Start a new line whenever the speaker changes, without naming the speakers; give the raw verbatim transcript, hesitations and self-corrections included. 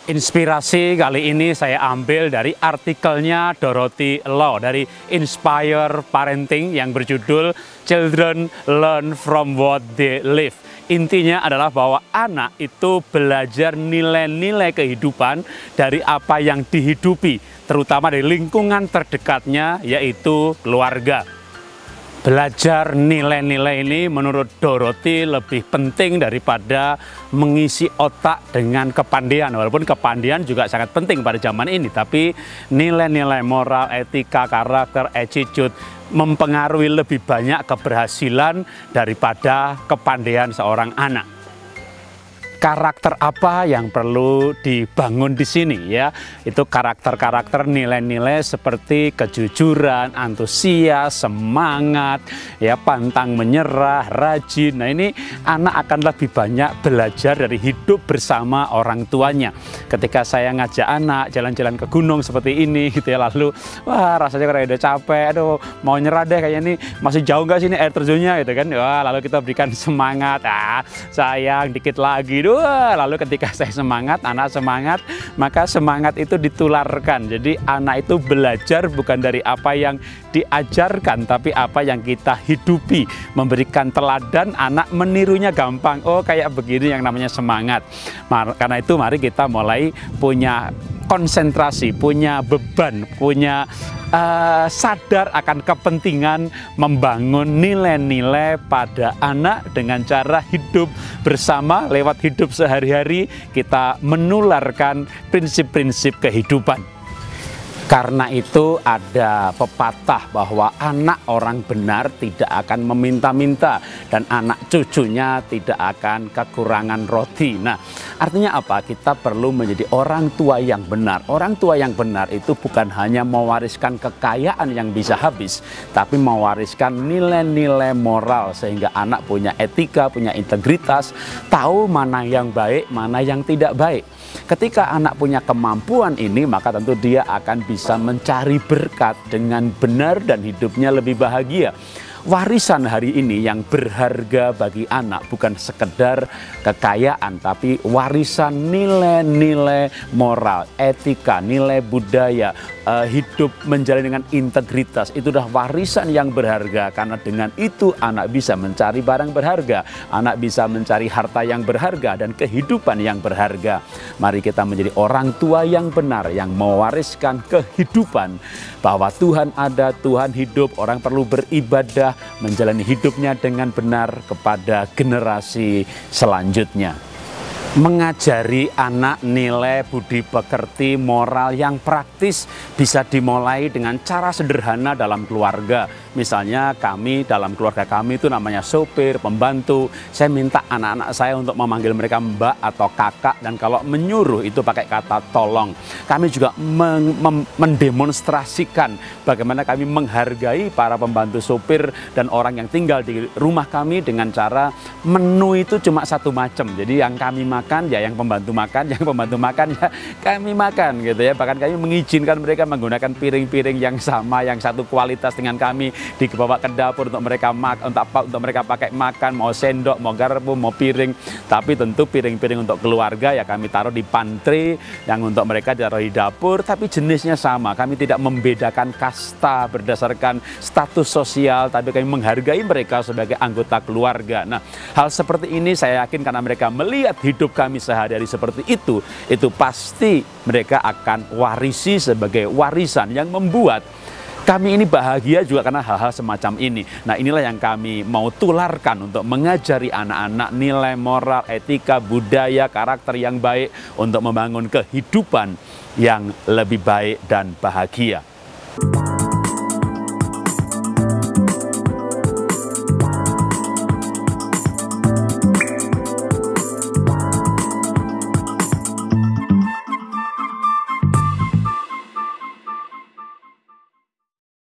Inspirasi kali ini saya ambil dari artikelnya Dorothy Law dari Inspire Parenting yang berjudul Children Learn from What They Live. Intinya adalah bahwa anak itu belajar nilai-nilai kehidupan dari apa yang dihidupi, terutama dari lingkungan terdekatnya, yaitu keluarga. Belajar nilai-nilai ini menurut Dorothy lebih penting daripada mengisi otak dengan kepandaian. Walaupun kepandaian juga sangat penting pada zaman ini, tapi nilai-nilai moral, etika, karakter, attitude mempengaruhi lebih banyak keberhasilan daripada kepandaian seorang anak. Karakter apa yang perlu dibangun di sini ya? Itu karakter-karakter nilai-nilai seperti kejujuran, antusias, semangat, ya, pantang menyerah, rajin. Nah, ini anak akan lebih banyak belajar dari hidup bersama orang tuanya. Ketika saya ngajak anak jalan-jalan ke gunung seperti ini gitu ya, lalu wah rasanya kayak udah capek, aduh mau nyerah deh kayaknya, nih masih jauh nggak sih ini air terjunnya gitu kan. Wah, lalu kita berikan semangat, ah sayang dikit lagi. Wah, lalu ketika saya semangat, anak semangat, maka semangat itu ditularkan. Jadi anak itu belajar bukan dari apa yang diajarkan, tapi apa yang kita hidupi. Memberikan teladan, anak menirunya gampang. Oh, kayak begini yang namanya semangat. Karena itu mari kita mulai punya konsentrasi, punya beban, punya Uh, sadar akan kepentingan membangun nilai-nilai pada anak dengan cara hidup bersama. Lewat hidup sehari-hari kita menularkan prinsip-prinsip kehidupan. Karena itu ada pepatah bahwa anak orang benar tidak akan meminta-minta dan anak cucunya tidak akan kekurangan roti. Nah, artinya apa? Kita perlu menjadi orang tua yang benar. Orang tua yang benar itu bukan hanya mewariskan kekayaan yang bisa habis, tapi mewariskan nilai-nilai moral sehingga anak punya etika, punya integritas, tahu mana yang baik, mana yang tidak baik. Ketika anak punya kemampuan ini, maka tentu dia akan bisa mencari berkat dengan benar dan hidupnya lebih bahagia. Warisan hari ini yang berharga bagi anak bukan sekedar kekayaan, tapi warisan nilai-nilai moral, etika, nilai budaya, uh, hidup menjalani dengan integritas. Itu adalah warisan yang berharga, karena dengan itu anak bisa mencari barang berharga, anak bisa mencari harta yang berharga dan kehidupan yang berharga. Mari kita menjadi orang tua yang benar, yang mewariskan kehidupan, bahwa Tuhan ada, Tuhan hidup, orang perlu beribadah, menjalani hidupnya dengan benar kepada generasi selanjutnya. Mengajari anak nilai budi pekerti, moral yang praktis bisa dimulai dengan cara sederhana dalam keluarga. Misalnya kami, dalam keluarga kami itu namanya sopir, pembantu. Saya minta anak-anak saya untuk memanggil mereka mbak atau kakak, dan kalau menyuruh itu pakai kata tolong. Kami juga men men mendemonstrasikan bagaimana kami menghargai para pembantu sopir dan orang yang tinggal di rumah kami dengan cara menu itu cuma satu macam. Jadi yang kami makan ya yang pembantu makan, yang pembantu makan ya kami makan gitu ya. Bahkan kami mengizinkan mereka menggunakan piring-piring yang sama, yang satu kualitas dengan kami, dibawa ke dapur untuk mereka makan, untuk apa, untuk mereka pakai makan, mau sendok, mau garpu, mau piring. Tapi tentu piring-piring untuk keluarga ya kami taruh di pantry, yang untuk mereka ditaruh di dapur, tapi jenisnya sama. Kami tidak membedakan kasta berdasarkan status sosial, tapi kami menghargai mereka sebagai anggota keluarga. Nah, hal seperti ini saya yakin karena mereka melihat hidup kami sehari-hari seperti itu, itu pasti mereka akan warisi sebagai warisan yang membuat kami ini bahagia juga karena hal-hal semacam ini. Nah, inilah yang kami mau tularkan untuk mengajari anak-anak nilai moral, etika, budaya, karakter yang baik untuk membangun kehidupan yang lebih baik dan bahagia.